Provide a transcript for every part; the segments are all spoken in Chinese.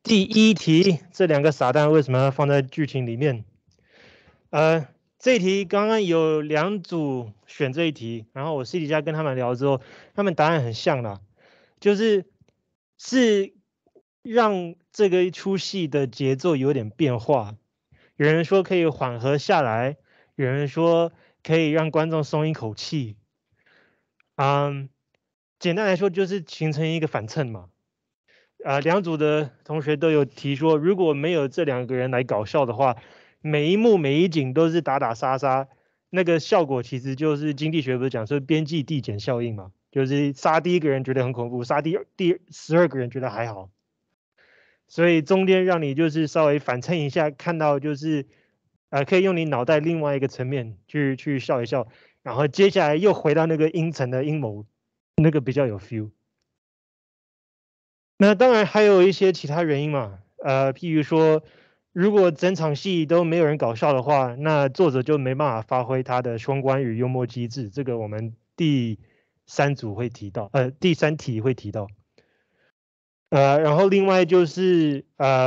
第一题，这两个傻蛋为什么要放在剧情里面？这一题刚刚有2组选这一题，然后我私底下跟他们聊之后，他们答案很像啦，就是让这个一出戏的节奏有点变化。有人说可以缓和下来，有人说可以让观众松一口气。简单来说就是形成一个反衬嘛。2组的同学都有提说，如果没有这2个人来搞笑的话，每一幕每一景都是打打杀杀，那个效果其实就是经济学不是讲说边际递减效应嘛，就是杀第1个人觉得很恐怖，杀第12个人觉得还好，所以中间让你就是稍微反衬一下，看到就是可以用你脑袋另外一个层面去笑一笑，然后接下来又回到那个阴沉的阴谋，那个比较有 feel。那当然还有一些其他原因嘛，譬如说，如果整场戏都没有人搞笑的话，那作者就没办法发挥他的双关与幽默机制，这个我们第3组会提到，第3题会提到。然后另外就是，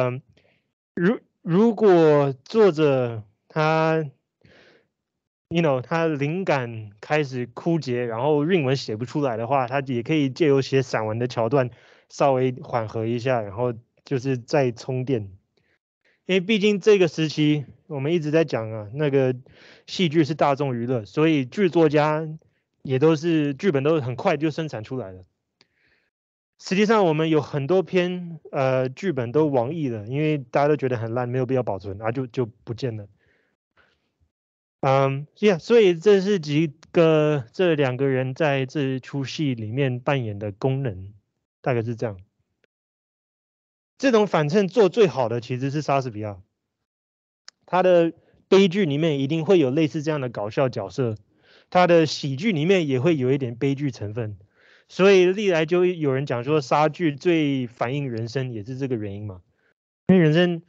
如果作者他他灵感开始枯竭，然后韵文写不出来的话，他也可以借由写散文的桥段稍微缓和一下，然后就是再充电。因为毕竟这个时期我们一直在讲啊，那个戏剧是大众娱乐，所以剧作家也都是剧本都很快就生产出来了。实际上我们有很多篇剧本都网易了，因为大家都觉得很烂，没有必要保存，然后就不见了。所以这是这2个人在这出戏里面扮演的功能，大概是这样。这种反衬做最好的其实是莎士比亚，他的悲剧里面一定会有类似这样的搞笑角色，他的喜剧里面也会有一点悲剧成分，所以历来就有人讲说莎剧最反映人生，也是这个原因嘛，因为人生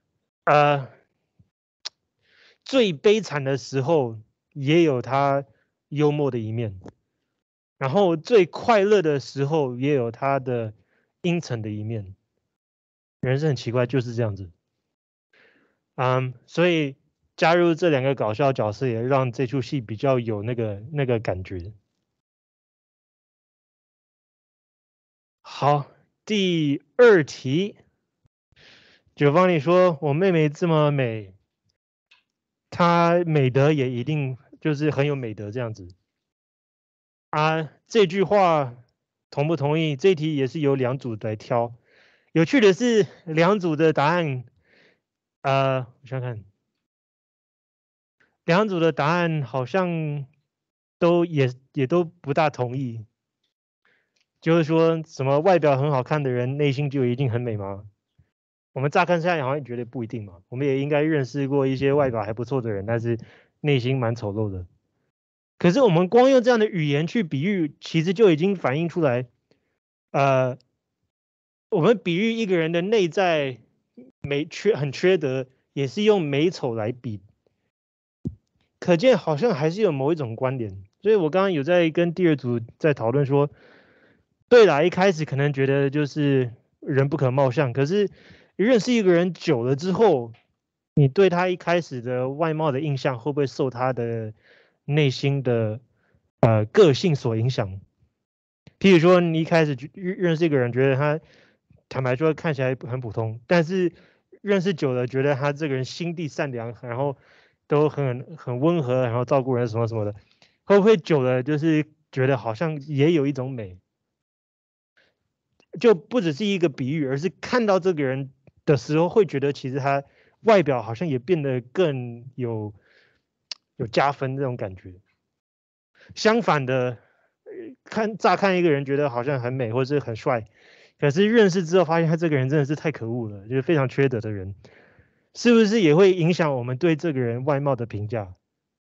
最悲惨的时候也有他幽默的一面，然后最快乐的时候也有他的阴沉的一面。人生很奇怪，就是这样子。所以加入这2个搞笑角色，也让这出戏比较有那个感觉。好，第2题，九方你说我妹妹这么美，她美德也一定就是很有美德这样子。这句话同不同意？这题也是由2组来挑。有趣的是，2组的答案，我想想看，2组的答案好像也都不大同意。就是说什么外表很好看的人，内心就一定很美吗？我们乍看下来好像觉得不一定嘛。我们也应该认识过一些外表还不错的人，但是内心蛮丑陋的。可是我们光用这样的语言去比喻，其实就已经反映出来，我们比喻一个人的内在很缺德，也是用美丑来比，可见好像还是有某一种关联。所以我刚刚有在跟第2组在讨论说，对啦，一开始可能觉得就是人不可貌相，可是认识一个人久了之后，你对他一开始的外貌的印象会不会受他的内心的个性所影响？譬如说，你一开始认识一个人，觉得他坦白说看起来很普通，但是认识久了，觉得他这个人心地善良，然后都很温和，然后照顾人什么什么的，会不会久了就是觉得好像也有一种美？就不只是一个比喻，而是看到这个人的时候，会觉得其实他外表好像也变得更有加分这种感觉。相反的，乍看一个人觉得好像很美或者是很帅，可是认识之后发现他这个人真的是太可恶了，就是非常缺德的人，是不是也会影响我们对这个人外貌的评价？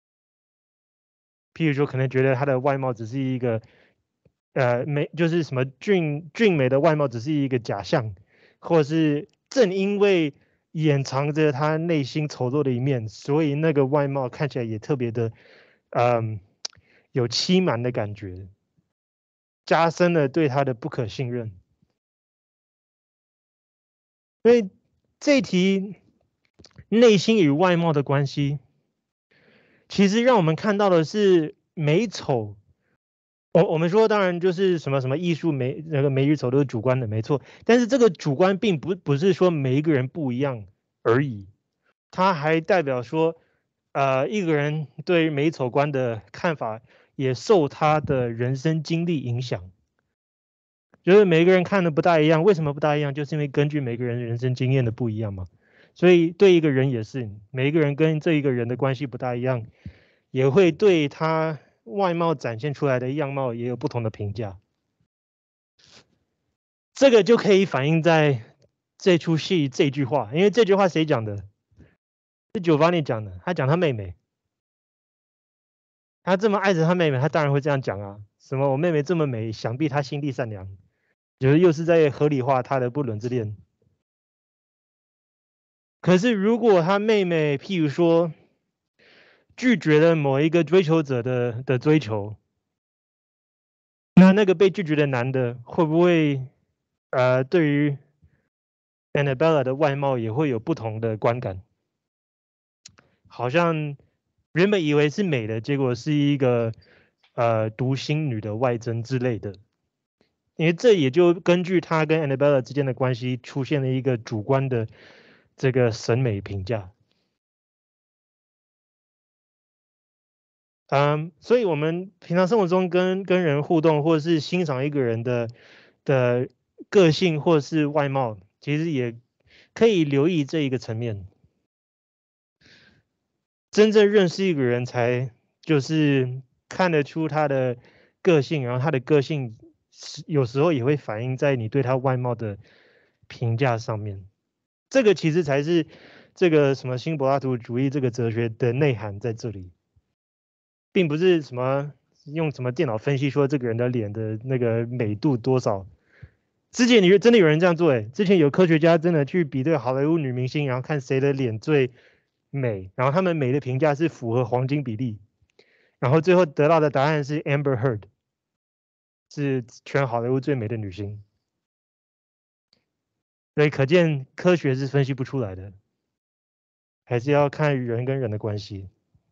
譬如说，可能觉得他的外貌只是一个美，就是什么俊美的外貌只是一个假象，或是正因为掩藏着他内心丑陋的一面，所以那个外貌看起来也特别的，有欺瞒的感觉，加深了对他的不可信任。 所以这一题内心与外貌的关系，其实让我们看到的是美丑。我们说当然就是什么什么艺术那个美与丑都是主观的，没错。但是这个主观并不是说每一个人不一样而已，它还代表说，一个人对美丑观的看法也受他的人生经历影响。就是每个人看的不大一样，为什么不大一样？就是因为根据每个人人生经验的不一样嘛。所以对一个人也是，每一个人跟这一个人的关系不大一样，也会对他外貌展现出来的样貌也有不同的评价。这个就可以反映在这出戏这句话，因为这句话谁讲的？是Giovanni讲的，他讲他妹妹。他这么爱着他妹妹，他当然会这样讲啊。什么我妹妹这么美，想必她心地善良，就是又是在合理化他的不伦之恋。可是如果他妹妹，譬如说拒绝了某一个追求者的追求，那个被拒绝的男的会不会对于 Annabella 的外貌也会有不同的观感？好像原本以为是美的，结果是一个读心女的外甥之类的。因为这也就根据他跟 Annabella 之间的关系出现了一个主观的这个审美评价。所以我们平常生活中跟人互动，或者是欣赏一个人的个性或是外貌，其实也可以留意这一个层面。真正认识一个人才就是看得出他的个性，然后他的个性有时候也会反映在你对他外貌的评价上面。这个其实才是这个什么新柏拉图主义这个哲学的内涵在这里，并不是什么用什么电脑分析说这个人的脸的那个美度多少。之前真的有人这样做，之前有科学家真的去比对好莱坞女明星，然后看谁的脸最美，然后他们美的评价是符合黄金比例，然后最后得到的答案是 Amber Heard， 是全好莱坞最美的女星。所以可见科学是分析不出来的，还是要看人跟人的关系。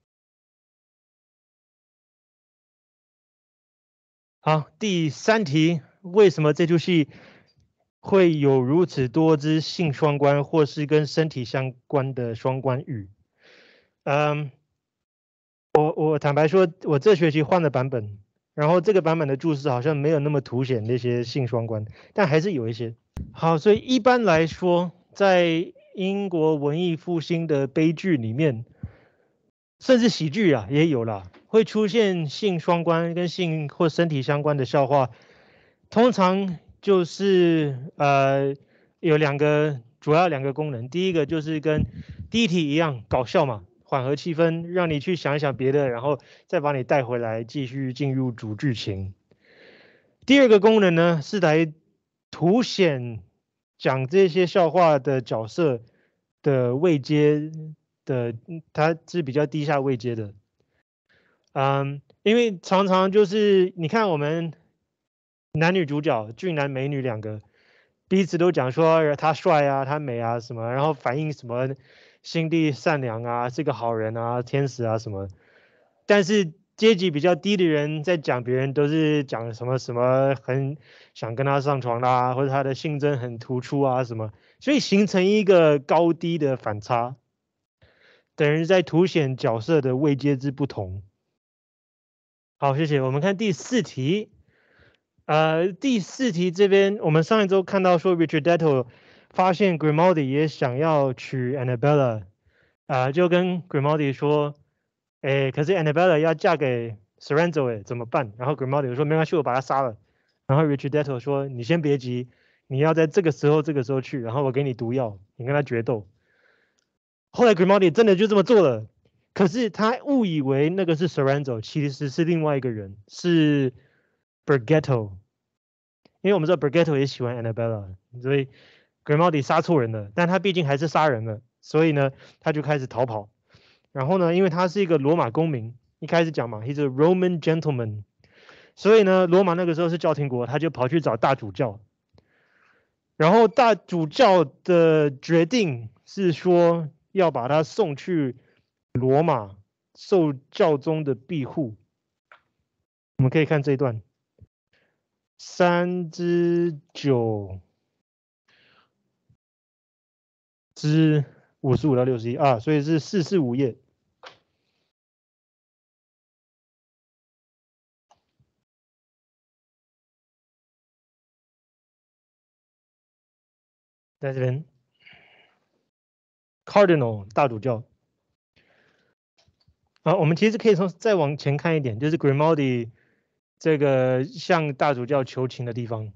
好，第3题，为什么这出戏会有如此多之性双关或是跟身体相关的双关语？我坦白说，我这学期换了版本，然后这个版本的注释好像没有那么凸显那些性双关，但还是有一些。好，所以一般来说，在英国文艺复兴的悲剧里面，甚至喜剧啊也有啦，会出现性双关跟性或身体相关的笑话，通常就是有主要两个功能，第一个就是跟第一题一样搞笑嘛，缓和气氛，让你去想一想别的，然后再把你带回来，继续进入主剧情。第二个功能呢，是来凸显讲这些笑话的角色的位阶的，它是比较低下位阶的。因为常常就是你看我们男女主角俊男美女两个，彼此都讲说他帅啊，他美啊什么，然后反映什么心地善良啊，是个好人啊，天使啊什么。但是阶级比较低的人在讲别人都是讲什么什么很想跟他上床啦，或者他的性征很突出啊什么，所以形成一个高低的反差，等于在凸显角色的位阶之不同。好，谢谢。我们看第4题。第4题这边，我们上一周看到说 Riccardetto 发现 Grimaldi 也想要娶 Annabella，就跟 Grimaldi 说，可是 Annabella 要嫁给 Lorenzo，怎么办？然后 Grimaldi 说没关系，我把他杀了。然后 Riccardetto 说你先别急，你要在这个时候去，然后我给你毒药，你跟他决斗。后来 Grimaldi 真的就这么做了，可是他误以为那个是 Lorenzo，其实是另外一个人，是 Bergetto。因为我们知道 Bergetto 也喜欢 Annabella， 所以 Grimaldi 杀错人了，但他毕竟还是杀人了，所以呢，他就开始逃跑。然后呢，因为他是一个罗马公民，一开始讲嘛 ，he's a Roman gentleman， 所以呢，罗马那个时候是教廷国，他就跑去找大主教。 然后大主教的决定是说要把他送去罗马受教宗的庇护。我们可以看这一段，3-9之55到61啊，所以是445页。在这边 ，Cardinal 大主教。啊，我们其实可以再往前看一点，就是 Grimaldi 这个向大主教求情的地方。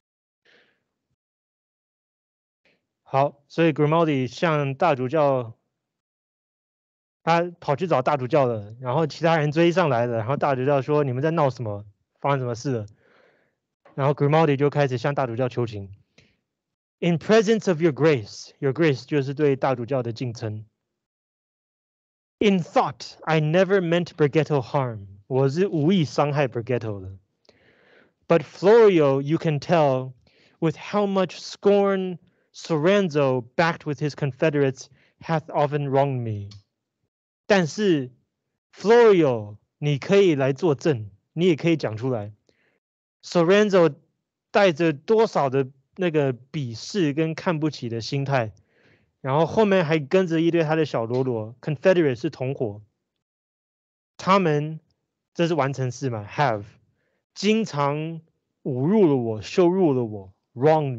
好，所以 Grimaldi 向大主教，他跑去找大主教了，然后其他人追上来了，然后大主教说：“你们在闹什么？发生什么事了？”然后 Grimaldi 就开始向大主教求情。In presence of your grace 就是对大主教的敬称。In thought, I never meant Bergetto harm. 我是无意伤害 Bergetto 的。But Florio, you can tell, with how much scorn Soranzo, backed with his confederates, hath often wronged me. 但是 Florio, 你可以来作证，你也可以讲出来。Soranzo 带着多少的那个鄙视跟看不起的心态，然后后面还跟着一堆他的小喽啰 ，Confederate 是同伙，他们这是完成式嘛 ，have 经常侮辱了我，羞辱了我 ，wronged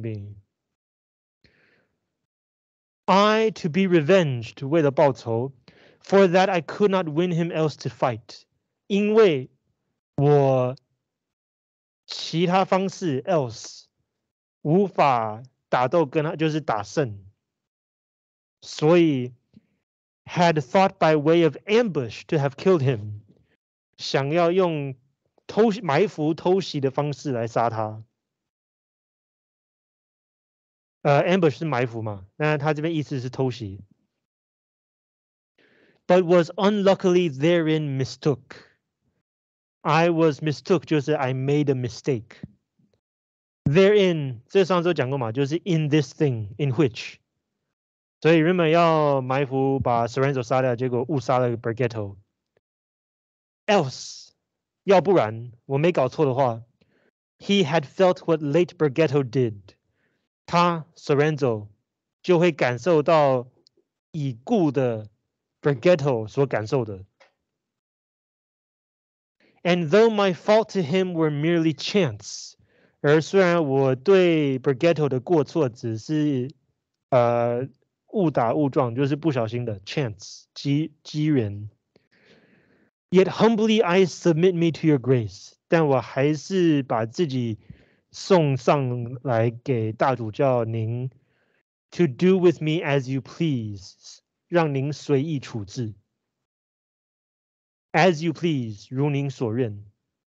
me。I to be revenged 为了报仇 ，for that I could not win him else to fight， 因为我其他方式 else 无法打斗跟他就是打胜，所以 had thought by way of ambush to have killed him， 想要用埋伏偷袭的方式来杀他。ambush 是埋伏嘛，那他这边意思是偷袭。But was unluckily therein mistook. I was mistook 就是 I made a mistake. Therein 这上周讲过嘛，就是 in this thing in which。所以原本要埋伏把 Soranzo 杀掉，结果误杀了 Bergetto。Else 要不然我没搞错的话 ，he had felt what late Bergetto did。他 Soranzo 就会感受到已故的 Bergetto 所感受的。And though my fault to him were merely chance， 而虽然我对 Bergetto 的过错只是误打误撞，就是不小心的 chance 机缘。Yet humbly I submit me to your grace， 但我还是把自己送上来给大主教您 ，to do with me as you please， 让您随意处置。As you please， 如您所愿。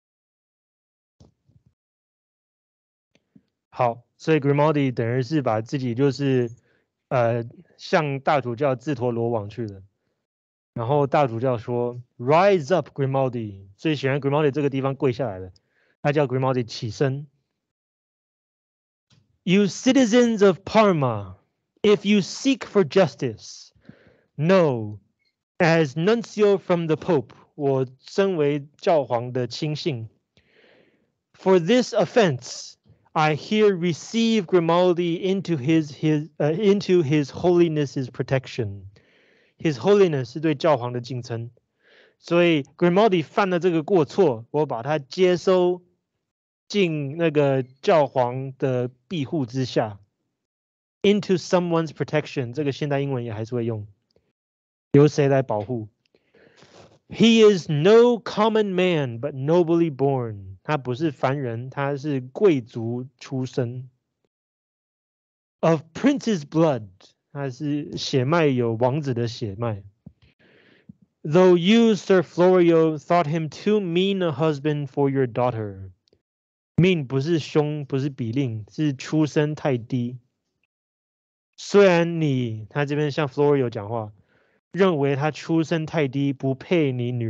好，所以 Grimaldi 等于是把自己就是向大主教自投罗网去了。然后大主教说 ：“Rise up, Grimaldi。”所以显然 Grimaldi 这个地方跪下来了，他叫 Grimaldi 起身。You citizens of Parma, if you seek for justice, know, as nuncio from the Pope， 我身为教皇的亲信 ，for this offense, I here receive Grimaldi into his holiness's protection。His Holiness 是对教皇的敬称，所以 Grimaldi 犯了这个过错，我把他接收进那个教皇的庇护之下。Into someone's protection， 这个现代英文也还是会用，由谁来保护 ？He is no common man, but nobly born。他不是凡人，他是贵族出身。Of prince's blood。他是血脉有王子的血脉。Though you, Sir Florio, thought him too mean a husband for your daughter， mean 不是凶，不是比令，是出身太低。虽然他这边向 Florio 讲话，认为他出身太低，不配你女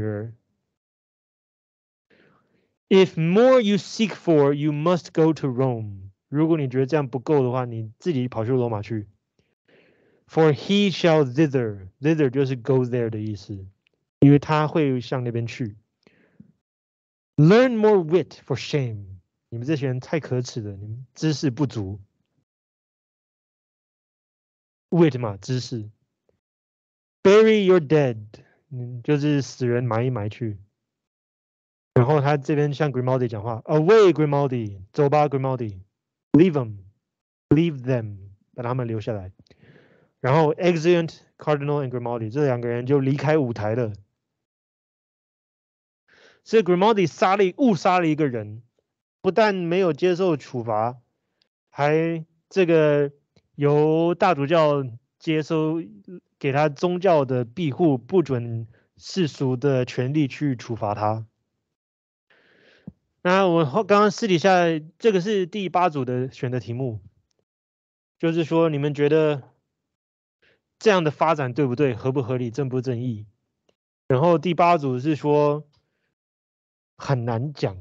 儿。If more you seek for, you must go to Rome。 如果你觉得这样不够的话，你自己跑去罗马去。For he shall thither, thither 就是 go there 的意思，因为他会向那边去。Learn more wit for shame， 你们这些人太可耻了，你们知识不足。wit 嘛，知识。Bury your dead， 就是死人埋一埋去。然后他这边向 Grimaldi 讲话 ，Away Grimaldi， 走吧 Grimaldi，Leave them，Leave them， 把他们留下来。然后 Exeunt Cardinal and Grimaldi 这两个人就离开舞台了。所以 Grimaldi 误杀了一个人，不但没有接受处罚，还这个由大主教接收给他宗教的庇护，不准世俗的权利去处罚他。那我刚刚私底下，这个是第8组的选的题目，就是说你们觉得这样的发展对不对，合不合理，正不正义？然后第8组是说很难讲，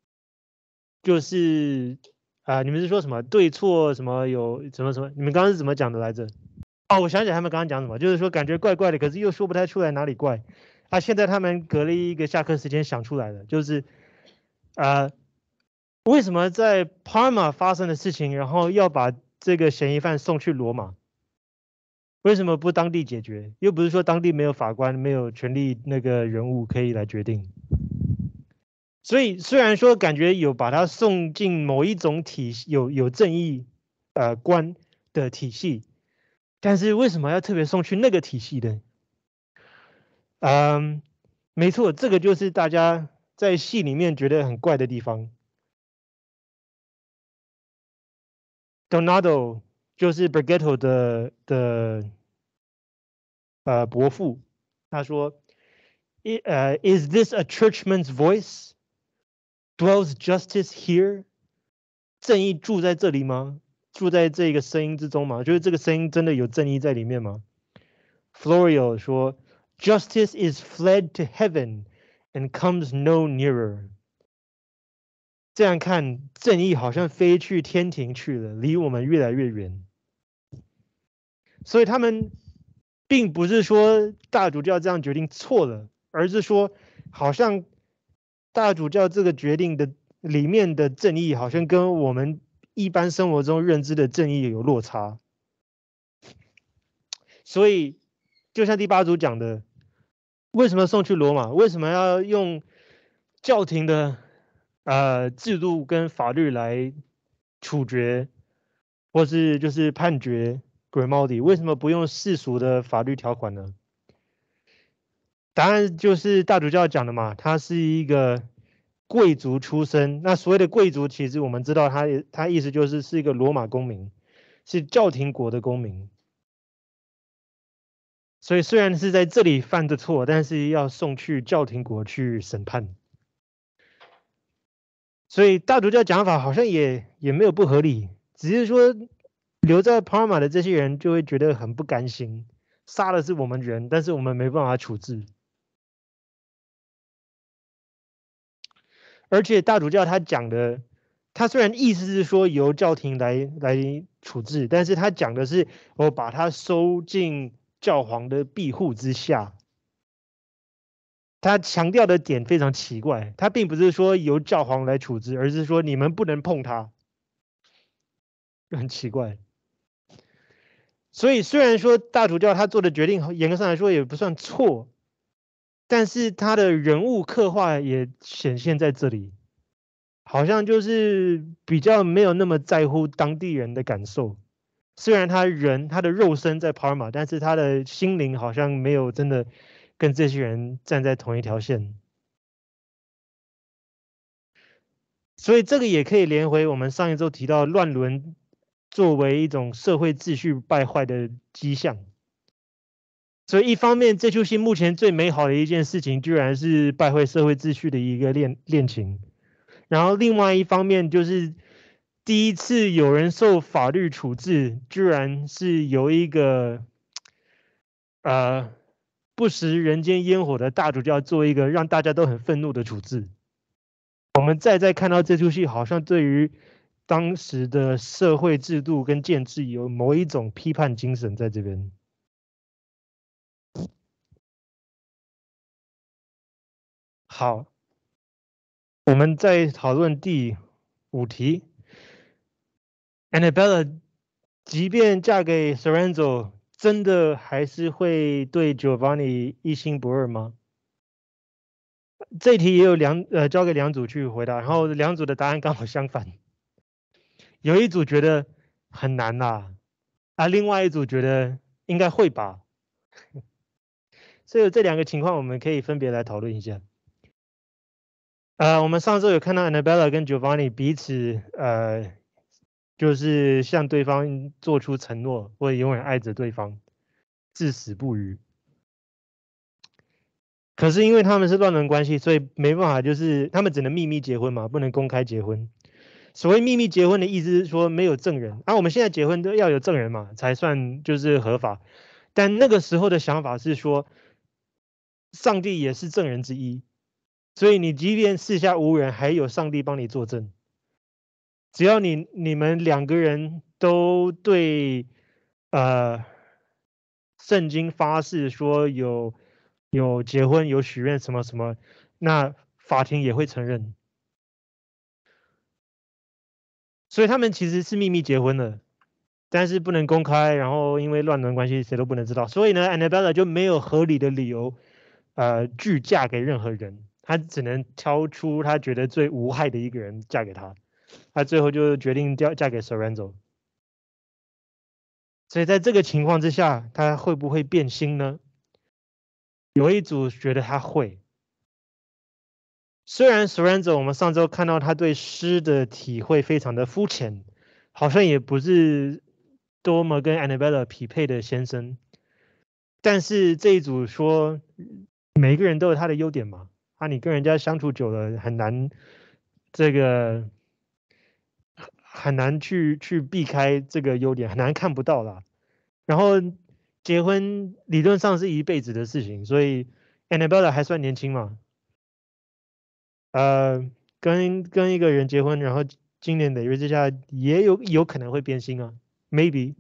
就是你们是说什么对错什么有什么什么？你们刚刚是怎么讲的来着？哦，我想起来他们刚刚讲什么，就是说感觉怪怪的，可是又说不太出来哪里怪。现在他们隔了一个下课时间想出来了，就是为什么在 Parma 发生的事情，然后要把这个嫌疑犯送去罗马？为什么不当地解决？又不是说当地没有法官、没有权力那个人物可以来决定。所以虽然说感觉有把他送进某一种体系，有正义观的体系，但是为什么要特别送去那个体系的？没错，这个就是大家在戏里面觉得很怪的地方。Donato 就是 Bergetto 的伯父，他说，Is this a churchman's voice? Dwells justice here? 正义住在这里吗？住在这个声音之中吗？就是这个声音真的有正义在里面吗 ？Florio 说 ，Justice is fled to heaven and comes no nearer。这样看，正义好像飞去天庭去了，离我们越来越远。所以他们并不是说大主教这样决定错了，而是说好像大主教这个决定的里面的正义，好像跟我们一般生活中认知的正义有落差。所以就像第8组讲的，为什么送去罗马？为什么要用教廷的制度跟法律来处决，或是就是判决 Grimaldi？ 为什么不用世俗的法律条款呢？答案就是大主教讲的嘛，他是一个贵族出身。那所谓的贵族，其实我们知道他意思就是是一个罗马公民，是教廷国的公民。所以虽然是在这里犯的错，但是要送去教廷国去审判。所以大主教讲法好像也没有不合理，只是说留在 Parma 的这些人就会觉得很不甘心，杀的是我们人，但是我们没办法处置。而且大主教他讲的，他虽然意思是说由教廷来处置，但是他讲的是我把他收进教皇的庇护之下。他强调的点非常奇怪，他并不是说由教皇来处置，而是说你们不能碰他，很奇怪。所以虽然说大主教他做的决定严格上来说也不算错，但是他的人物刻画也显现在这里，好像就是比较没有那么在乎当地人的感受。虽然他的肉身在帕尔马，但是他的心灵好像没有真的跟这些人站在同一条线。所以这个也可以连回我们上一周提到乱伦作为一种社会秩序败坏的迹象。所以一方面，这出戏目前最美好的一件事情，居然是败坏社会秩序的一个恋情。然后另外一方面，就是第一次有人受法律处置，居然是由一个不食人间烟火的大主教做一个让大家都很愤怒的处置。我们再看到这出戏，好像对于当时的社会制度跟建制有某一种批判精神在这边。好，我们再讨论第5题。Annabella 即便嫁给 Sorrenzo，真的还是会对 Giovanni 一心不二吗？这题也有交给2组去回答，然后2组的答案刚好相反。有一组觉得很难啦，另外一组觉得应该会吧。所以这2个情况我们可以分别来讨论一下。我们上周有看到 Annabella 跟 Giovanni 彼此就是向对方做出承诺，或者永远爱着对方，至死不渝。可是因为他们是乱伦关系，所以没办法，就是他们只能秘密结婚嘛，不能公开结婚。所谓秘密结婚的意思是说没有证人，我们现在结婚都要有证人嘛，才算就是合法。但那个时候的想法是说，上帝也是证人之一，所以你即便四下无人，还有上帝帮你作证。只要你们2个人都对圣经发誓说有结婚有许愿什么什么，那法庭也会承认。所以他们其实是秘密结婚的，但是不能公开，然后因为乱伦关系谁都不能知道，所以呢 Annabella 就没有合理的理由拒嫁给任何人，她只能挑出她觉得最无害的一个人嫁给他，她最后就决定嫁给 Sorrenzo。所以在这个情况之下，他会不会变心呢？有一组觉得他会。虽然 Sorrenzo 我们上周看到他对诗的体会非常的肤浅，好像也不是多么跟 Annabella 匹配的先生，但是这一组说每个人都有他的优点嘛，你跟人家相处久了很难很难去避开这个优点，很难看不到啦。然后结婚理论上是一辈子的事情，所以 Annabella 还算年轻嘛，跟一个人结婚，然后经年累月之下，也有可能会变心啊 ，maybe。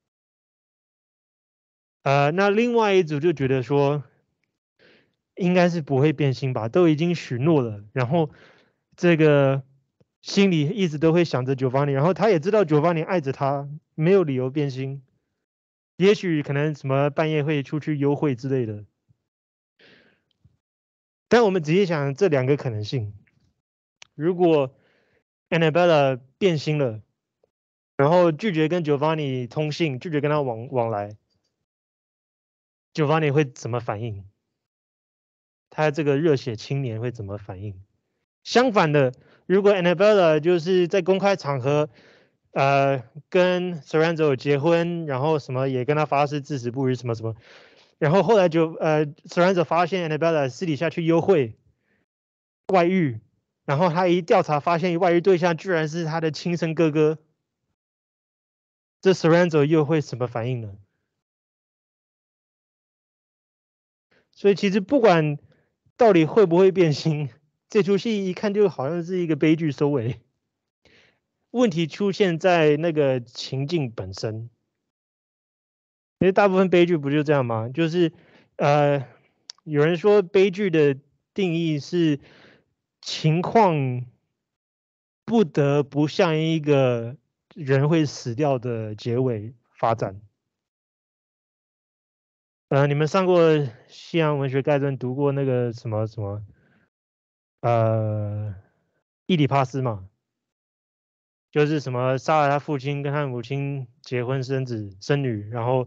那另外一组就觉得说，应该是不会变心吧，都已经许诺了，然后这个心里一直都会想着 Giovanni，然后他也知道 Giovanni 爱着他，没有理由变心。也许可能什么半夜会出去幽会之类的。但我们仔细想这2个可能性，如果 Annabella 变心了，然后拒绝跟 Giovanni 通信，拒绝跟他往来，Giovanni 会怎么反应？他这个热血青年会怎么反应？相反的，如果 Annabella 就是在公开场合，跟 Sorrenzo 结婚，然后什么也跟他发誓至死不渝什么什么，然后后来就Sorrenzo 发现 Annabella 私底下去幽会外遇，然后他一调查发现外遇对象居然是他的亲生哥哥，这 Sorrenzo 又会什么反应呢？所以其实不管到底会不会变心，这出戏一看就好像是一个悲剧收尾。问题出现在那个情境本身，因为大部分悲剧不就这样吗？就是有人说悲剧的定义是情况不得不像一个人会死掉的结尾发展。你们上过西洋文学概论，读过那个什么什么伊底帕斯嘛？就是什么杀了他父亲，跟他母亲结婚生子生女，然后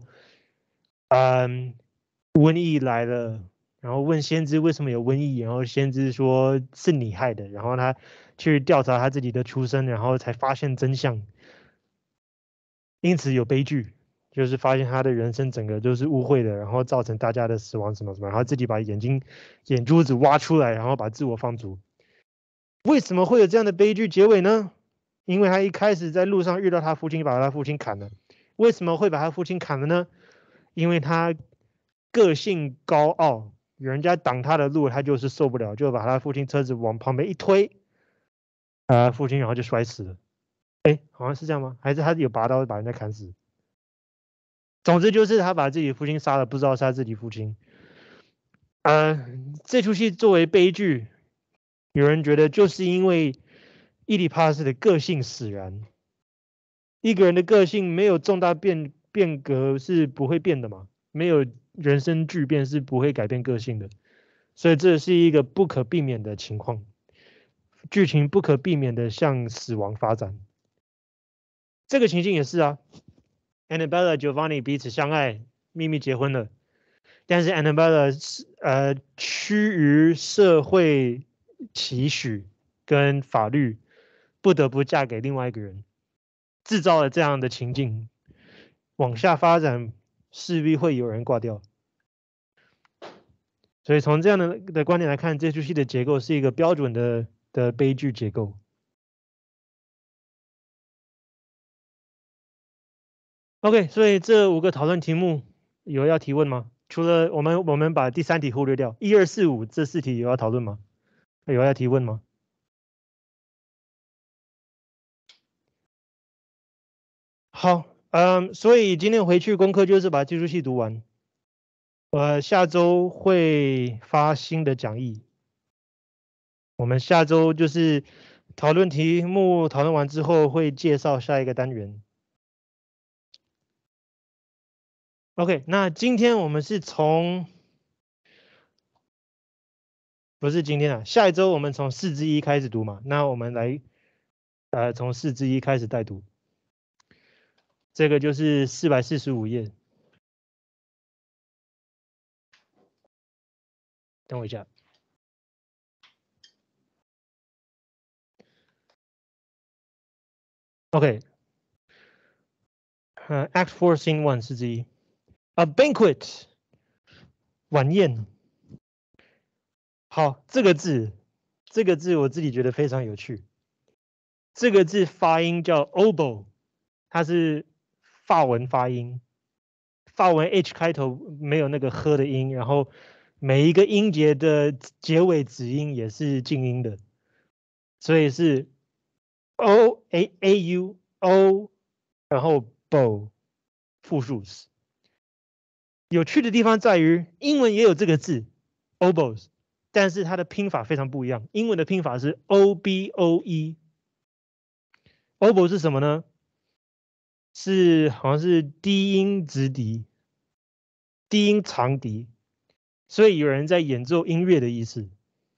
瘟疫来了，然后问先知为什么有瘟疫，然后先知说是你害的，然后他去调查他自己的出身，然后才发现真相，因此有悲剧，就是发现他的人生整个都是污秽的，然后造成大家的死亡什么什么，然后自己把眼珠子挖出来，然后把自我放逐。为什么会有这样的悲剧结尾呢？因为他一开始在路上遇到他父亲，把他父亲砍了。为什么会把他父亲砍了呢？因为他个性高傲，有人家挡他的路，他就是受不了，就把他父亲车子往旁边一推，父亲然后就摔死了。 哎，好像是这样吗？还是他有拔刀把人家砍死？总之就是他把自己的父亲杀了，不知道是他自己父亲。这出戏作为悲剧，有人觉得就是因为伊里帕斯的个性使然。一个人的个性没有重大变革是不会变的嘛，没有人生巨变是不会改变个性的，所以这是一个不可避免的情况，剧情不可避免的向死亡发展。这个情境也是啊 ，Annabella Giovanni 彼此相爱，秘密结婚了，但是 Annabella 趋于社会期许跟法律，不得不嫁给另外一个人。制造了这样的情境，往下发展势必会有人挂掉。所以从这样的观点来看，这出戏的结构是一个标准的悲剧结构。OK，所以这5个讨论题目有要提问吗？除了我们把第3题忽略掉，1、2、4、5这4题有要讨论吗？有要提问吗？好，所以今天回去功课就是把这出戏读完。下周会发新的讲义。我们下周就是讨论题目，讨论完之后会介绍下一个单元。OK，那今天我们是不是今天啊，下一周我们从4之一开始读嘛？那我们来从4之一开始带读，这个就是445页。等我一下。OK， Act 4 Scene 1 4之一 ，A banquet 晚宴。好，这个字我自己觉得非常有趣。这个字发音叫 oboe， 它是法文发音，法文 H 开头没有那个呵的音，然后每一个音节的结尾子音也是静音的，所以是 O A U O， 然后 bow 复数词。有趣的地方在于，英文也有这个字 oboes， 但是它的拼法非常不一样。英文的拼法是 oboe。oboe 是什么呢？好像是低音直笛，低音长笛，所以有人在演奏音乐的意思。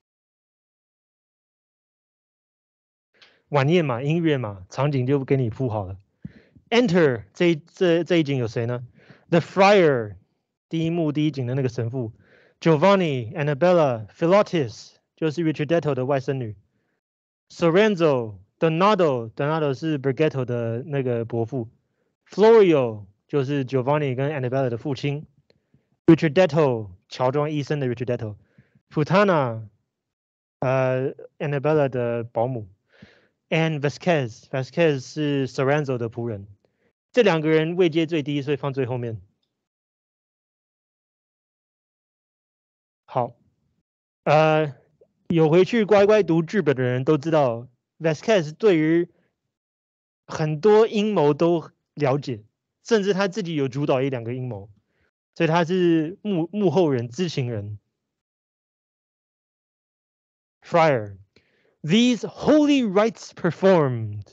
晚宴嘛，音乐嘛，场景就给你铺好了。Enter 这一景有谁呢 ？The Friar 第一幕第一景的那个神父 ，Giovanni Annabella Philotis 就是 Richardetto 的外甥女 ，Sorenzo Donato 是 Bergetto 的那个伯父 ，Florio 就是 Giovanni 跟 Annabella 的父亲 ，Richardetto 乔装医生的 Richardetto，Putana Annabella 的保姆。And Vasquez 是 Sorenzo 的仆人，这2个人位阶最低，所以放最后面。好，有回去乖乖读剧本的人都知道 Vasquez 对于很多阴谋都了解，甚至他自己有主导1、2个阴谋，所以他是幕后人、知情人。Friar These holy rites performed.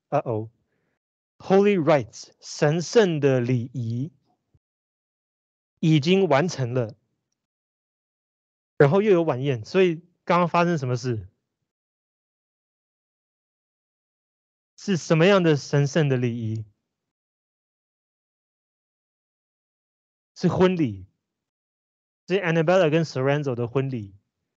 Holy rites 神圣的礼仪已经完成了，然后又有晚宴，所以刚刚发生什么事？是什么样的神圣的礼仪？是婚礼，是 Annabella 跟 Sorenzo 的婚礼。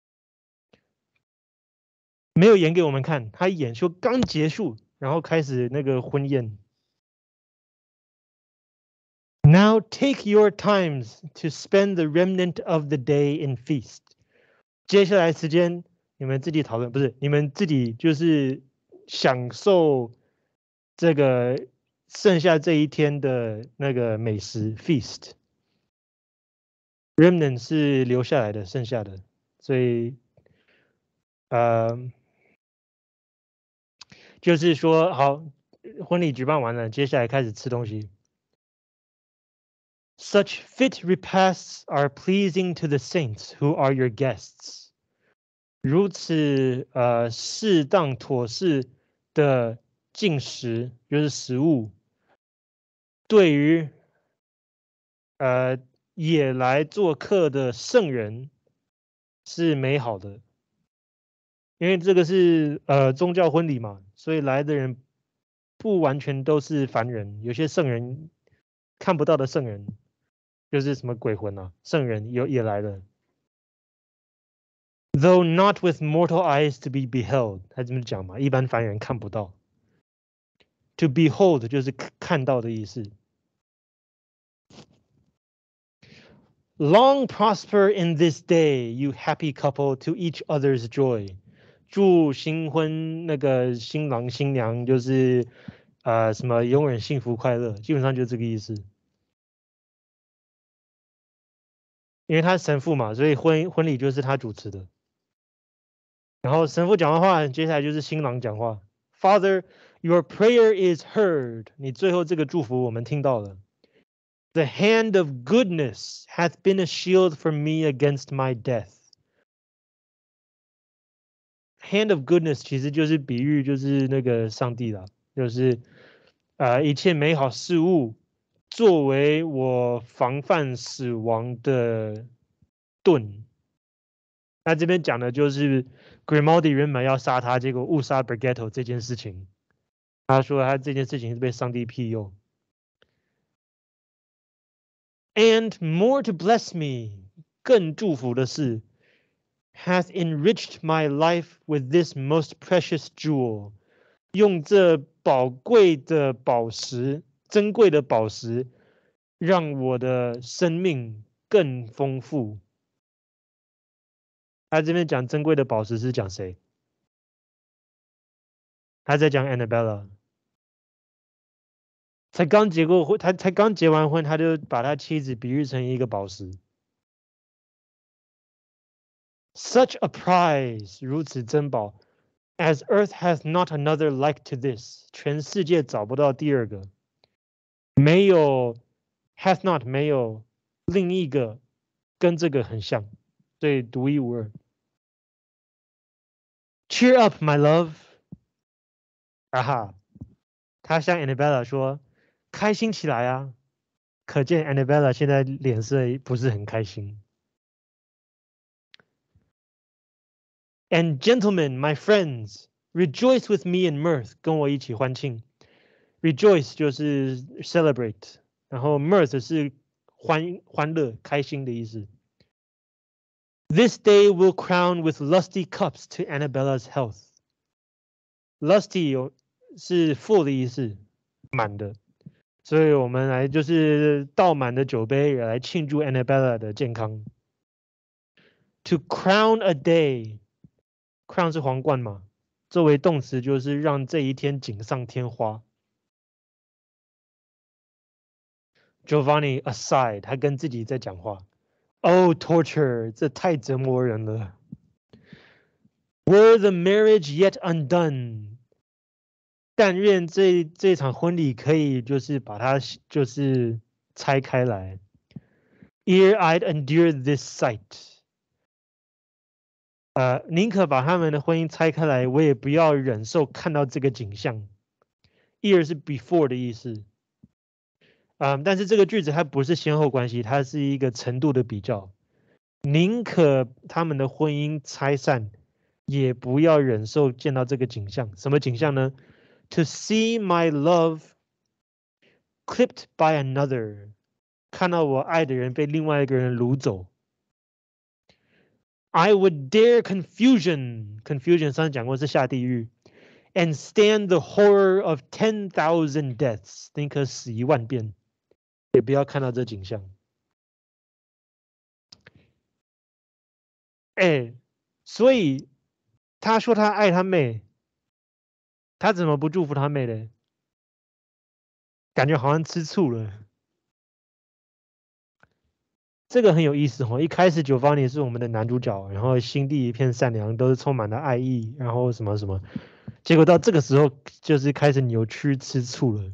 没有演给我们看，他演说刚结束，然后开始那个婚宴。Now take your times to spend the remnant of the day in feast。接下来时间你们自己讨论，不是你们自己就是享受这个剩下这一天的那个美食 feast。remnant 是留下来的，剩下的，所以就是说好。 婚礼举办完了，接下来开始吃东西。Such fit repasts are pleasing to the saints who are your guests. 如此适当妥适的进食，就是食物，对于也来做客的圣人是美好的。因为这个是宗教婚礼嘛，所以来的人不完全都是凡人，有些圣人看不到的圣人，就是什么鬼魂啊，圣人也来了。Though not with mortal eyes to be beheld，他这么讲嘛，一般凡人看不到。To behold 就是看到的意思。Long prosper in this day, you happy couple, to each other's joy。祝新婚那个新郎新娘就是什么永远幸福快乐，基本上就这个意思。因为他是神父嘛，所以婚礼就是他主持的。然后神父讲完话，接下来就是新郎讲话。Father, your prayer is heard。你最后这个祝福我们听到了。The hand of goodness hath been a shield for me against my death。Hand of goodness 其实就是比喻，就是那个上帝啦，就是一切美好事物作为我防范死亡的盾。那这边讲的就是 Grimaldi 原本要杀他，结果误杀 Brigetto 这件事情。他说他这件事情是被上帝庇佑。And more to bless me， 更祝福的是 hath enriched my life with this most precious jewel。用这宝贵的宝石，珍贵的宝石，让我的生命更丰富。他这边讲珍贵的宝石是讲谁？他在讲 Annabella。才刚结过婚，他才刚结完婚，他就把他妻子比喻成一个宝石。Such a prize， 如此珍宝 ，as earth hath not another like to this， 全世界找不到第二个。没有 hath not 没有另一个跟这个很像，所以独一无二。Cheer up, my love。啊哈，他向 Annabella 说。开心起来啊！可见 Annabella 现在脸色不是很开心。And gentlemen, my friends, rejoice with me in mirth， 跟我一起欢庆。Rejoice 就是 celebrate， 然后 mirth 是欢乐、开心的意思。This day will crown with lusty cups to Annabella's health。Lusty 是 full 的意思，满的。所以我们来就是倒满的酒杯来庆祝 Annabella 的健康。To crown a day，crown 是皇冠嘛，作为动词就是让这一天锦上添花。Giovanni aside， 他跟自己在讲话。Oh torture， 这太折磨人了。Were the marriage yet undone？但愿这场婚礼可以就是把它就是拆开来。Ere I'd endure this sight， 宁可把他们的婚姻拆开来，我也不要忍受看到这个景象。Ere 是 before 的意思，但是这个句子它不是先后关系，它是一个程度的比较。宁可他们的婚姻拆散，也不要忍受见到这个景象。什么景象呢？To see my love clipped by another， 看到我爱的人被另外一个人掳走。I would dare confusion，confusion 上次讲过是下地狱。And stand the horror of 10,000 deaths， 宁可死10000遍，也不要看到这景象。所以他说他爱他妹，他怎么不祝福他妹呢？感觉好像吃醋了。这个很有意思哦。一开始Giovanni是我们的男主角，然后心地一片善良，都是充满了爱意，然后什么什么。 结果到这个时候就是开始扭曲吃醋了。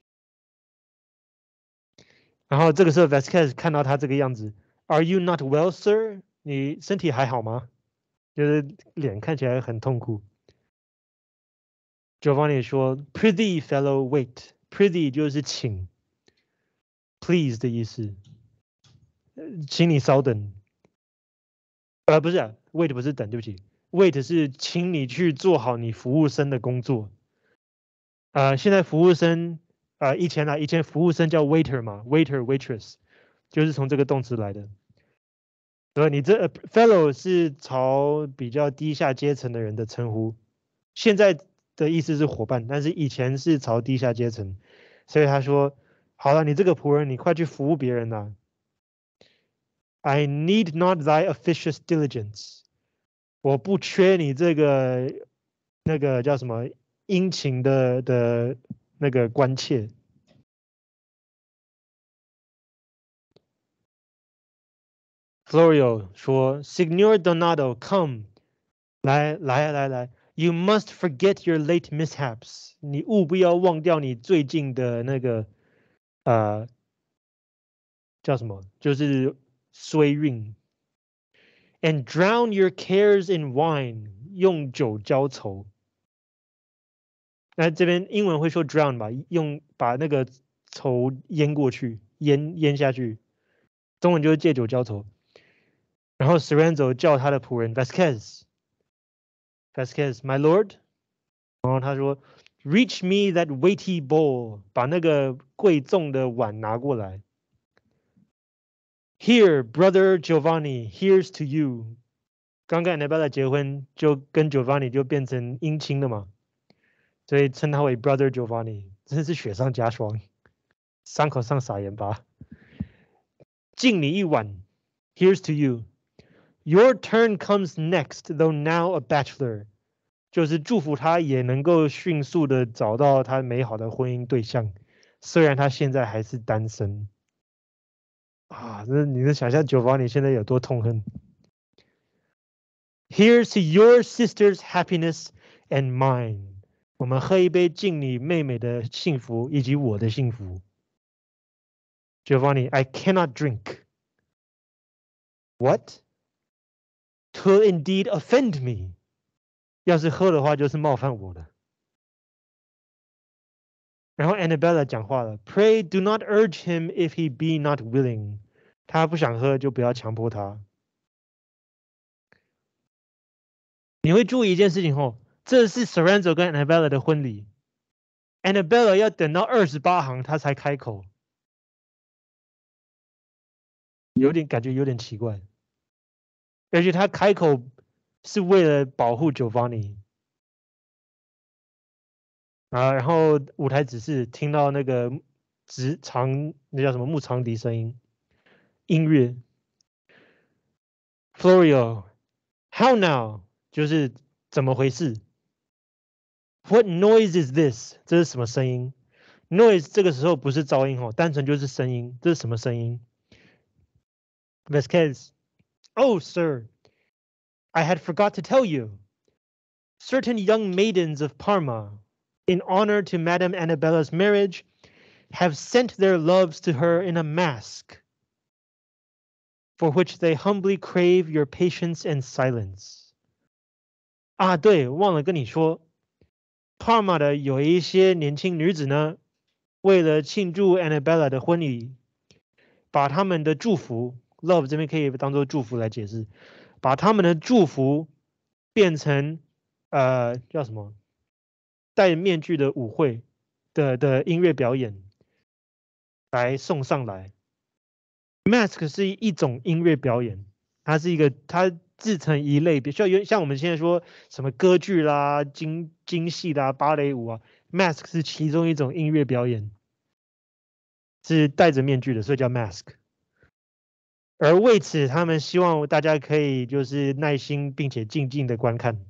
然后这个时候 Vasquez 看到他这个样子 ，Are you not well, sir？ 你身体还好吗？就是脸看起来很痛苦。Giovanni 说 ，Prithee, fellow, wait. Prithee 就是请 ，please 的意思，请你稍等。不是、啊、，wait 不是等，对不起，wait 是请你去做好你服务生的工作。现在服务生，以前服务生叫 waiter 嘛，waiter waitress 就是从这个动词来的。你这fellow 是朝比较低下阶层的人的称呼，现在的意思是伙伴，但是以前是朝低下阶层，所以他说，好了，你这个仆人，你快去服务别人呐。I need not thy officious diligence，我不缺你这个那个叫什么殷勤的那个关切。Florio 说，Signor Donato, come，来，You must forget your late mishaps，你务必要忘掉你最近的那个叫什么，就是衰运。And drown your cares in wine，用酒浇愁。那这边英文会说 drown 吧，把那个愁淹过去，淹下去。中文就是借酒浇愁。然后 Sorenzo 叫他的仆人 Vasquez，my lord。然后他说 Reach me that weighty bowl， 把那个贵重的碗拿过来。Here, brother Giovanni, here's to you。刚跟 Annabella 结婚，就跟 Giovanni 就变成姻亲了嘛，所以称他为 brother Giovanni， 真是雪上加霜，伤口上撒盐巴。敬你一碗 ，Here's to you。Your turn comes next, though now a bachelor。就是祝福他也能够迅速的找到他美好的婚姻对象，虽然他现在还是单身。你能想象Giovanni现在有多痛恨 ？Here's to your sister's happiness and mine。我们喝一杯敬你妹妹的幸福以及我的幸福。Giovanni, I cannot drink. What? 'Twill indeed offend me. 要是喝的话，就是冒犯我了。然后 Annabella 讲话了 ，Pray do not urge him if he be not willing。他不想喝就不要强迫他。你会注意一件事情哦，这是 Sorenzo 跟 Annabella 的婚礼。Annabella 要等到28行他才开口，感觉有点奇怪。而且他开口是为了保护 Giovanni。然后舞台指示听到那个那叫什么木长笛声音，音乐。Florio，how now？就是怎么回事 ？What noise is this？这是什么声音 ？Noise 这个时候不是噪音哦，单纯就是声音。这是什么声音 ？Vasquez，Oh sir，I had forgot to tell you. Certain young maidens of Parma, in honor to Madame Annabella's marriage, have sent their loves to her in a mask, for which they humbly crave your patience and silence. 对，忘了跟你说，帕尔马的有一些年轻女子呢，为了庆祝 Annabella 的婚礼，把他们的祝福 love 这边可以当做祝福来解释，把他们的祝福变成叫什么戴面具的舞会的音乐表演来送上来。Mask 是一种音乐表演，它自成一类，像我们现在说什么歌剧啦、京戏啦、芭蕾舞啊，Mask 是其中一种音乐表演，是戴着面具的，所以叫 Mask。而为此，他们希望大家可以就是耐心并且静静的观看。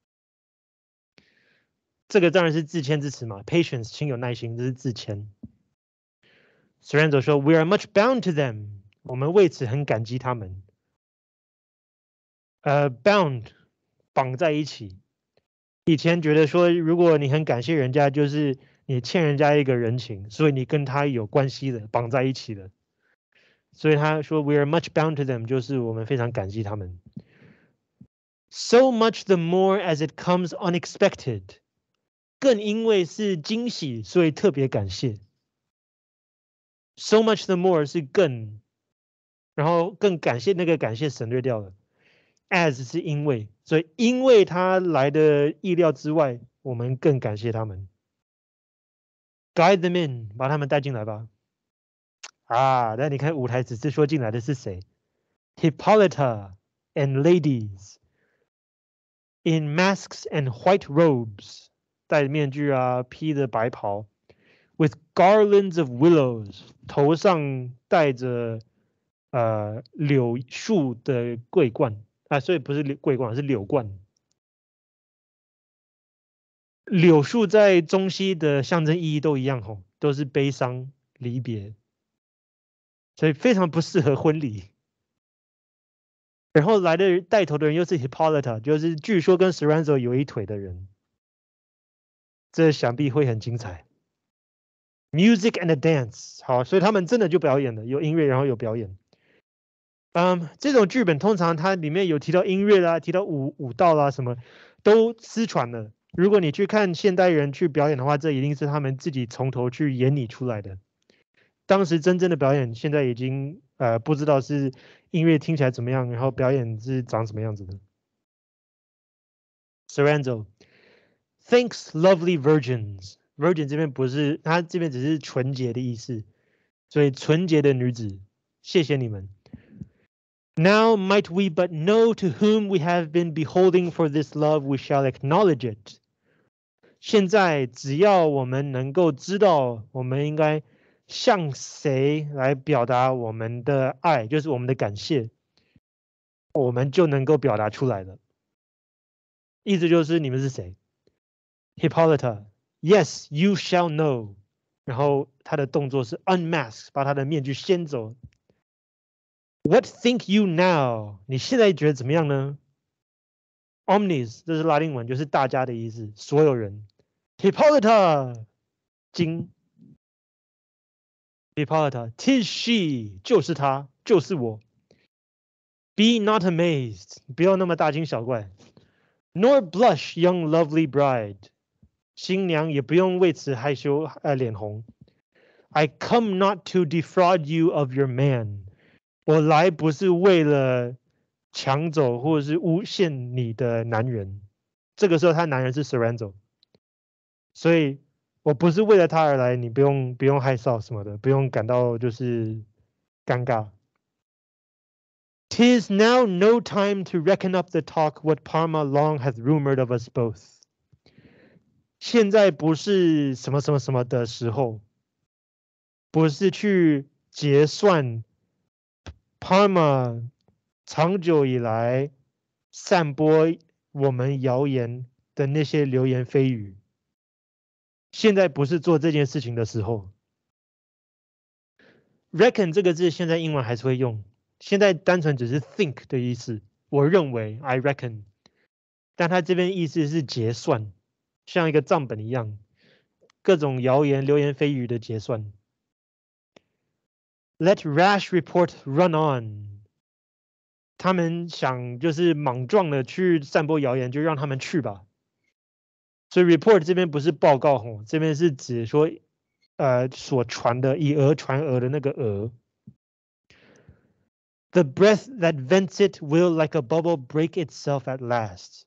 这个当然是自谦之词嘛 ，patience， 请有耐心，这是自谦。Sorenzo 说 ，We are much bound to them， 我们为此很感激他们。bound 绑在一起以前觉得说，如果你很感谢人家，就是你欠人家一个人情，所以你跟他有关系的，绑在一起的。所以他说 "We are much bound to them"，就是我们非常感激他们。So much the more as it comes unexpected，更因为是惊喜，所以特别感谢。So much the more 是更，然后更感谢那个感谢省略掉了。As 是因为，所以因为他来的意料之外，我们更感谢他们。Guide them in，把他们带进来吧。啊，那你看舞台只是说进来的是谁 ？Hippolyta and ladies in masks and white robes，戴面具啊，披着白袍。With garlands of willows，头上戴着柳树的桂冠啊，所以不是桂冠，是柳冠。柳树在中西的象征意义都一样吼，都是悲伤离别，所以非常不适合婚礼。然后来的带头的人又是 Hippolyta，就是据说跟 Soranzo 有一腿的人，这想必会很精彩。Music and a dance，好，所以他们真的就表演了，有音乐，然后有表演。这种剧本通常它里面有提到音乐啦，提到舞蹈啦，什么都失传了。如果你去看现代人去表演的话，这一定是他们自己从头去演拟出来的。当时真正的表演，现在已经不知道是音乐听起来怎么样，然后表演是长什么样子的。Soranzo， Thanks lovely virgins，virgin 这边不是，它这边只是纯洁的意思，所以纯洁的女子，谢谢你们。Now might we but know to whom we have been beholding for this love, we shall acknowledge it. 现在只要我们能够知道，我们应该向谁来表达我们的爱，就是我们的感谢，我们就能够表达出来了。意思就是你们是谁 ？Hippolyta, yes, you shall know. 然后他的动作是 unmask，把他的面具掀走。What think you now？ 你现在觉得怎么样呢？ Omnes， 这是拉丁文，就是大家的意思，所有人。Hippolyta， 金。Hippolyta, 'tis she， 就是她，就是我。Be not amazed， 不要那么大惊小怪。Nor blush, young lovely bride， 新娘也不用为此害羞脸红。I come not to defraud you of your man， 我来不是为了抢走或者是诬陷你的男人。这个时候他男人是 Soranzo， 所以我不是为了他而来，你不用害臊什么的，不用感到就是尴尬。'Tis now no time to reckon up the talk what Parma long hath rumored of us both。现在不是什么什么什么的时候，不是去结算 Parma 长久以来散播我们谣言的那些流言蜚语。现在不是做这件事情的时候。Reckon 这个字现在英文还是会用，现在单纯只是 think 的意思。我认为 I reckon， 但它这边意思是结算，像一个账本一样，各种谣言、流言蜚语的结算。Let rash report run on， 他们想就是莽撞的去散播谣言，就让他们去吧。所以 report 这边不是报告吼，这边是指说所传的以讹传讹的那个讹。The breath that vents it will like a bubble break itself at last。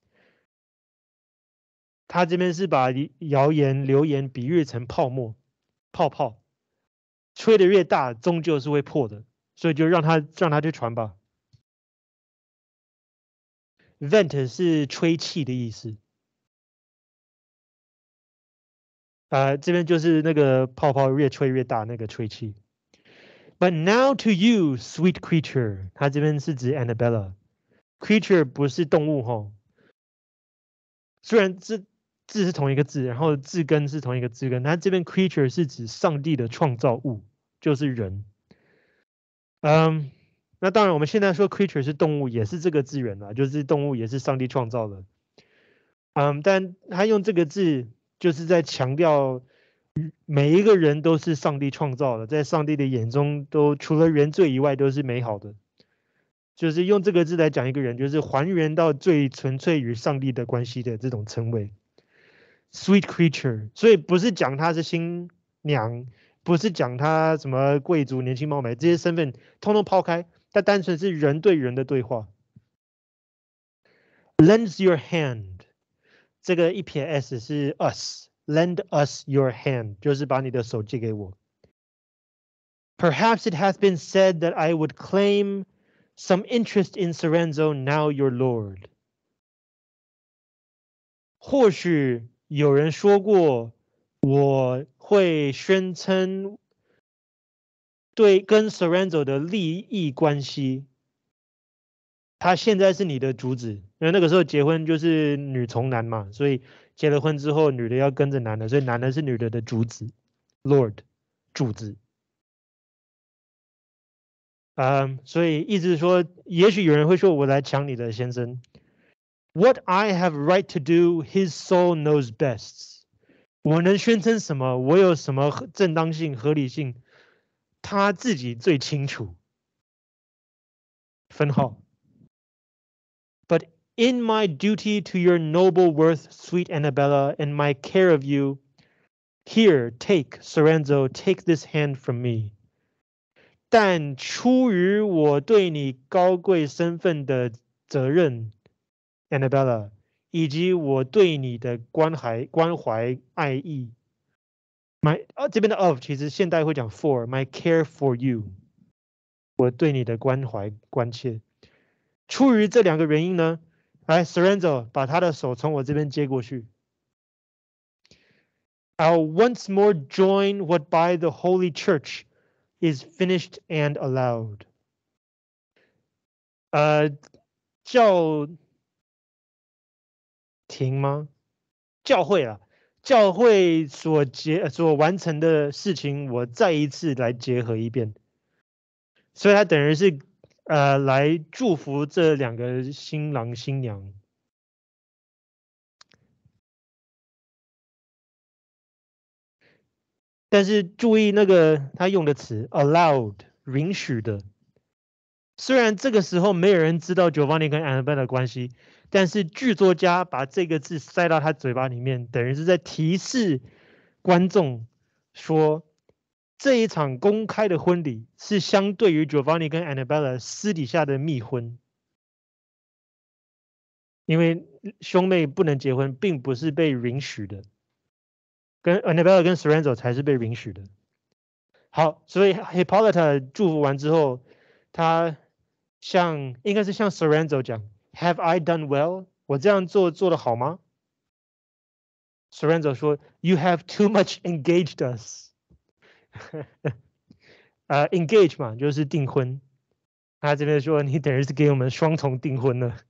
他这边是把谣言、流言比喻成泡沫、泡泡，吹得越大，终究是会破的，所以就让他去传吧。Vent 是吹气的意思。这边就是那个泡泡越吹越大，那个吹气。But now to you, sweet creature， 它这边是指 Annabella。Creature 不是动物吼，虽然字是同一个字，然后字根是同一个字根，它这边 creature 是指上帝的创造物，就是人。那当然我们现在说 creature 是动物，也是这个字源啦，就是动物也是上帝创造的。 但他用这个字就是在强调，每一个人都是上帝创造的，在上帝的眼中都除了原罪以外都是美好的。就是用这个字来讲一个人，就是还原到最纯粹与上帝的关系的这种称谓。Sweet creature，所以不是讲他是新娘，不是讲他什么贵族、年轻貌美这些身份，通通抛开，但单纯是人对人的对话。Lends your hand， 这个一撇 s 是 us，lend us your hand 就是把你的手借给我。Perhaps it has been said that I would claim some interest in Sorenzo, now your lord。或许有人说过，我会宣称对跟 Sorenzo 的利益关系。他现在是你的主子，因为那个时候结婚就是女从男嘛，所以结了婚之后，女的要跟着男的，所以男的是女的的主子 ，Lord，主子。所以意思是说，也许有人会说，我来抢你的先生。What I have right to do, his soul knows best。我能宣称什么？我有什么正当性、合理性？他自己最清楚。分号。But in my duty to your noble worth, sweet Annabella, and my care of you, here, take, Sorenzo, take this hand from me。但出于我对你高贵身份的责任 ，Annabella，以及我对你的关怀爱意这边的 of 其实现代会讲 for，my care for you， 我对你的关怀关切。出于这两个原因呢，来 Sorenzo 把他的手从我这边接过去。I'll once more join what by the Holy Church is finished and allowed。教廷吗？教会啊，教会所完成的事情，我再一次来结合一遍。所以他等于是来祝福这两个新郎新娘。但是注意那个他用的词 allowed 允许的。虽然这个时候没有人知道 Giovanni 跟 Annabella 的关系，但是剧作家把这个字塞到他嘴巴里面，等于是在提示观众说，这一场公开的婚礼是相对于 Giovanni 跟 Annabella 私底下的密婚。因为兄妹不能结婚，并不是被允许的，跟 Annabella 跟 Sorenzo 才是被允许的。好，所以 Hippolyta 祝福完之后，他应该是向 Sorenzo 讲 ，Have I done well？ 我这样做得好吗 ？Sorenzo 说 ，You have too much engaged us 。engage 嘛，就是订婚。他这边说，你等于是给我们双重订婚了。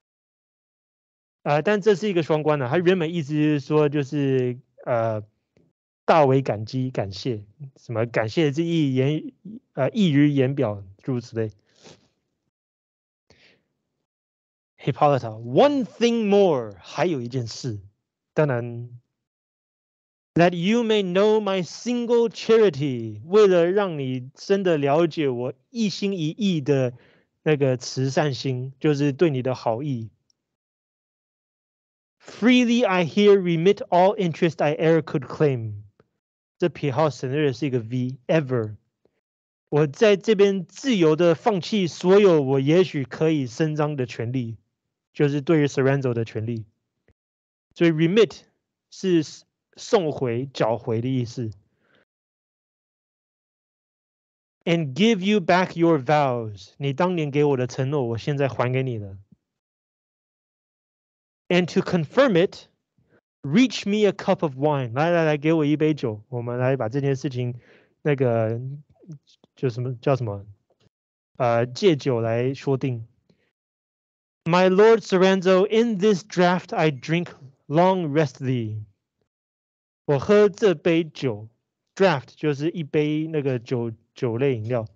但这是一个双关的，他原本意思是说，就是大为感激、感谢，什么感谢之意溢于言表，诸如此类。Hippolyta，one thing more， 还有一件事，当然 ，that you may know my single charity， 为了让你真的了解我一心一意的那个慈善心，就是对你的好意。Freely I here remit all interest I ever could claim。这撇号省略的是一个 v，ever。我在这边自由的放弃所有我也许可以伸张的权利，就是对于 Sorenzo 的权利。所以 remit 是送回、缴回的意思。And give you back your vows， 你当年给我的承诺，我现在还给你了。And to confirm it。Reach me a cup of wine， 来，给我一杯酒，我们来把这件事情，那个就叫什么，借酒来说定。My Lord Sorenzo, in this draught I drink long rest thee。我喝这杯酒 ，draught 就是一杯那个酒类饮料。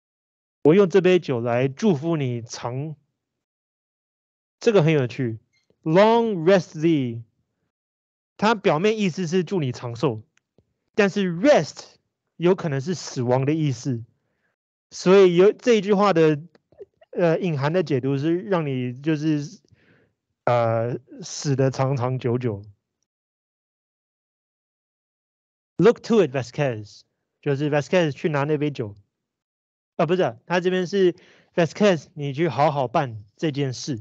我用这杯酒来祝福你长，这个很有趣。 long rest thee， 它表面意思是祝你长寿，但是 rest 有可能是死亡的意思，所以有这一句话的隐含的解读是让你就是死的长长久久。Look to it, Vasquez， 就是 Vasquez 去拿那杯酒。不是，他这边是 Vasquez， 你去好好办这件事。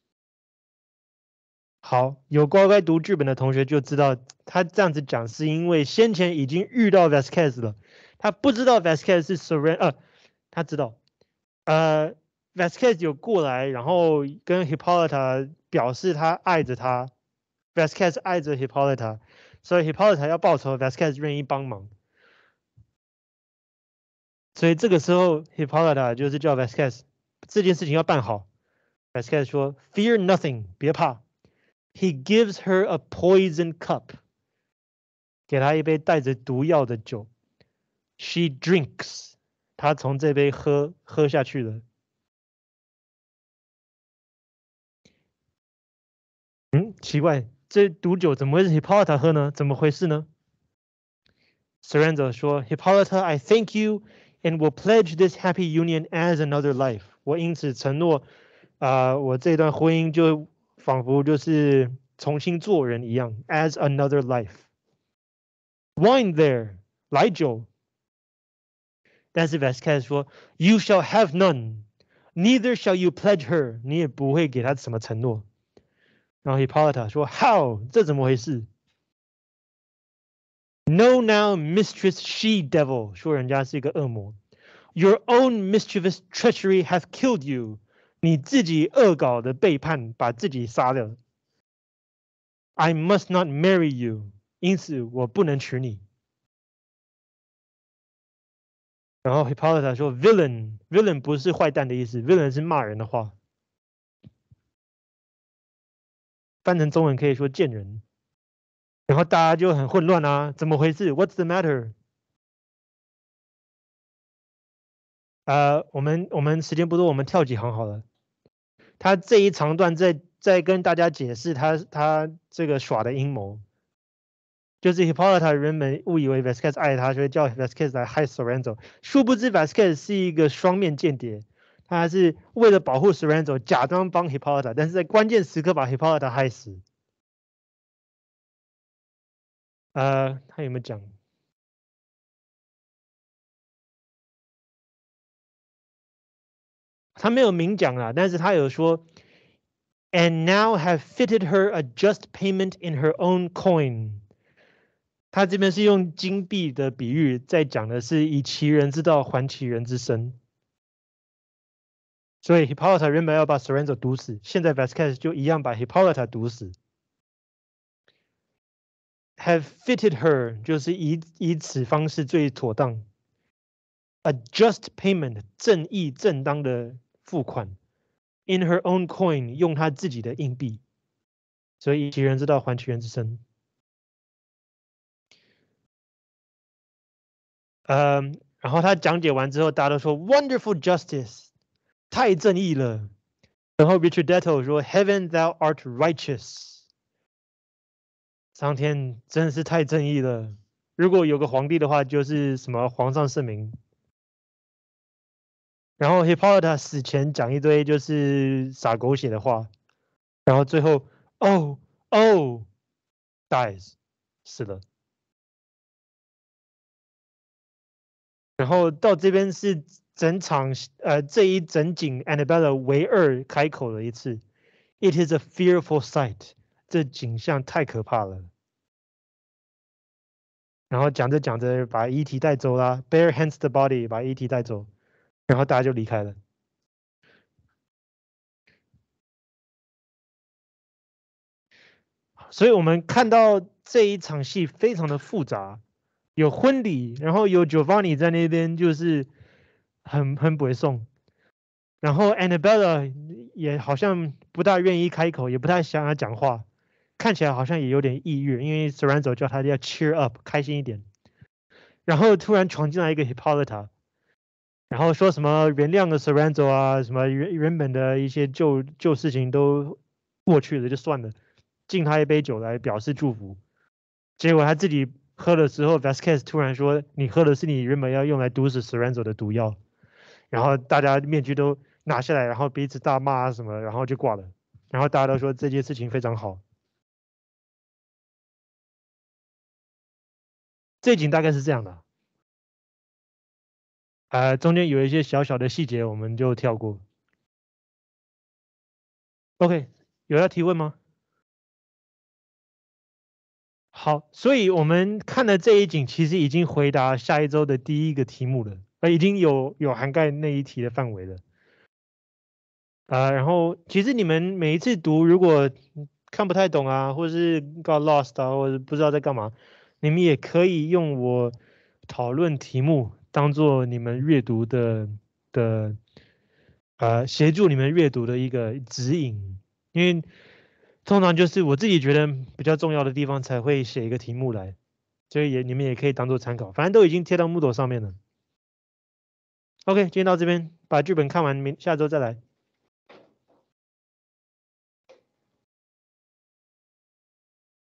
好，有乖乖读剧本的同学就知道，他这样子讲是因为先前已经遇到 Vasquez 了，他不知道 Vasquez 是 Surrender，他知道，Vasquez 有过来，然后跟 Hippolyta 表示他爱着他 ，Vasquez 爱着 Hippolyta，所以 Hippolyta 要报仇 ，Vasquez 愿意帮忙。所以这个时候 Hippolyta 就是叫 Vasquez 这件事情要办好。Vasquez 说 Fear nothing， 别怕。He gives her a poison cup， 给她一杯带着毒药的酒。She drinks， 她从这杯喝下去了。奇怪，这毒酒怎么会是 Hippolyta 喝呢？怎么回事呢？ Surrender 说 Hippolyta, I thank you and will pledge this happy union as another life。我因此承诺，我这段婚姻就仿佛就是重新做人一样 ，as another life。Wine there， 来酒。但是 Vasquez 说 You shall have none, neither shall you pledge her。你也不会给她什么承诺。然后 Hippolyta 说 How？ 这怎么回事？ Know now, mistress she devil， 说人家是一个恶魔。Your own mischievous treachery hath killed you， 你自己恶搞的背叛，把自己杀了。I must not marry you， 因此我不能娶你。然后 Hippolyta 说 villain 不是坏蛋的意思 ，villain 是骂人的话，翻成中文可以说贱人。然后大家就很混乱啊，怎么回事 ？What's the matter？ 我们时间不多，我们跳几行好了。他这一长段在跟大家解释他这个耍的阴谋，就是 Hippolyta 原本误以为 Vasquez 爱他，所以叫 Vasquez 来害 Sorrento， 殊不知 Vasquez 是一个双面间谍，他是为了保护 Sorrento 假装帮 Hippolyta， 但是在关键时刻把 Hippolyta 害死。他有没有讲？他没有明讲啊，但是他有说 ，and now have fitted her a just payment in her own coin。他这边是用金币的比喻，在讲的是以其人之道还其人之身。所以 Hippolyta 原本要把 Sorrento 毒死，现在 Vasquez 就一样把 Hippolyta 毒死。Have fitted her 就是以此方式最妥当。A just payment 正义正当的付款。In her own coin 用她自己的硬币。所以以其人之道还其人之身。然后他讲解完之后，大家都说 Wonderful justice， 太正义了。然后 Richardetto 说 Heaven thou art righteous， 上天真是太正义了。如果有个皇帝的话，就是什么皇上圣明。然后 Hippolyta 死前讲一堆就是撒狗血的话，然后最后 Oh dies 死了。然后到这边是整场这一整景 Annabella 唯二开口的一次 ，It is a fearful sight， 这景象太可怕了。然后讲着讲着把遗体带走啦 ，Bare hands the body， 把遗体带走，然后大家就离开了。所以我们看到这一场戏非常的复杂，有婚礼，然后有 Giovanni 在那边就是很不会送，然后 Annabella 也好像不大愿意开口，也不太想要讲话，看起来好像也有点抑郁，因为 Sorrento 叫他要 cheer up， 开心一点。然后突然闯进来一个 Hippolyta， 然后说什么原谅了 Sorrento 啊，什么原本的一些旧事情都过去了就算了，敬他一杯酒来表示祝福。结果他自己喝的时候 ，Vasquez 突然说：“你喝的是你原本要用来毒死 Sorenzo 的毒药。”然后大家面具都拿下来，然后彼此大骂啊什么，然后就挂了。然后大家都说这件事情非常好。这一集大概是这样的。中间有一些小小的细节，我们就跳过。OK，有要提问吗？好，所以我们看的这一景其实已经回答下一周的第一个题目了，已经有涵盖那一题的范围了。然后其实你们每一次读，如果看不太懂啊，或者是 got lost 啊，或者不知道在干嘛，你们也可以用我讨论题目当做你们阅读的协助你们阅读的一个指引，因为通常就是我自己觉得比较重要的地方才会写一个题目来，所以你们也可以当做参考，反正都已经贴到 Moodle 上面了。OK，今天到这边，把剧本看完，下周再来。